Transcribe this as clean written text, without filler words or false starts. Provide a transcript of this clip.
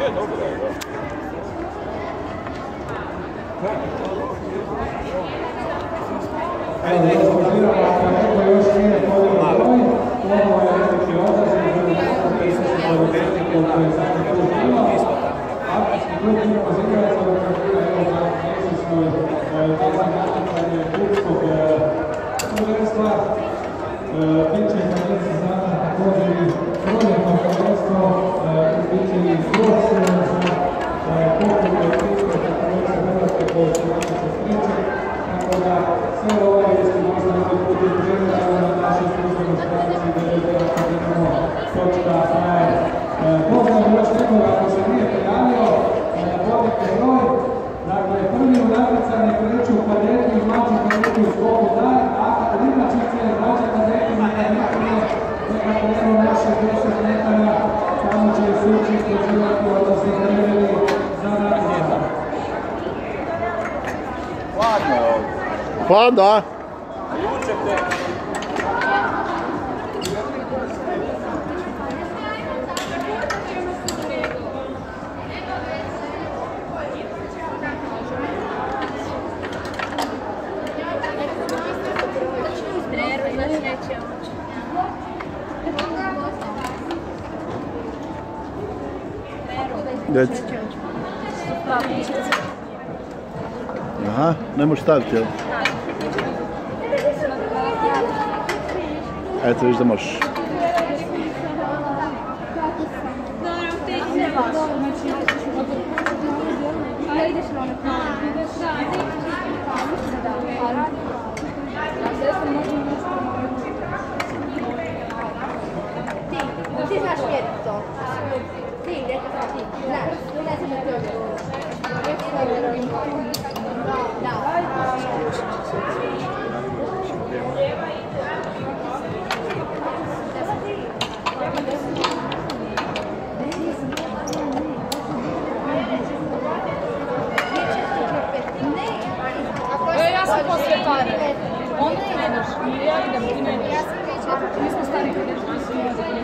Hladno, a? Deci. Aha, ne možeš staviti, jel? Eto, viš da možeš. Ti znaš mjeriti to. Ti, rekao sam ti. Znaš, ne znam da ti odgovor. Ja sam poslije pare. Onda ti ne daš. Ja idem, ti ne daš. Mi smo stari krediti.